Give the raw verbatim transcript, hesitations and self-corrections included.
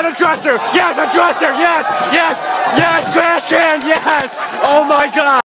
on a dresser. Yes, a dresser. Yes, yes, yes. Trash can. Yes. Oh my God.